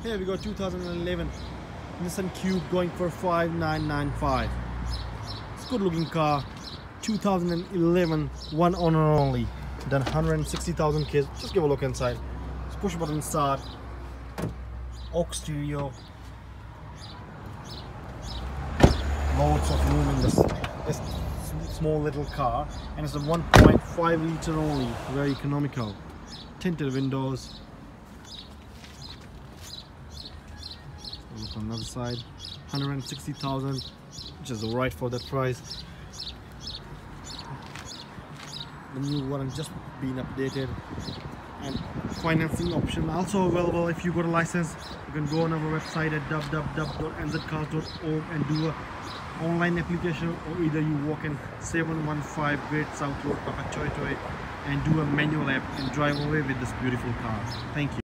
Here we got 2011 Nissan Cube going for 5,995. It's a good looking car. 2011, one owner only. Done 160,000 k's. Just give a look inside. It's push button start. Aux stereo. Loads of room in this small little car, and it's a 1.5 litre only. Very economical. Tinted windows. Look on the other side. 160,000, which is right for that price. The new one has just been updated, and financing option also available. If you got a license, you can go on our website at www.nzcars.org and do a online application, or either you walk in 715 Great South Road, Papa Choi Choi, and do a manual app and drive away with this beautiful car. Thank you.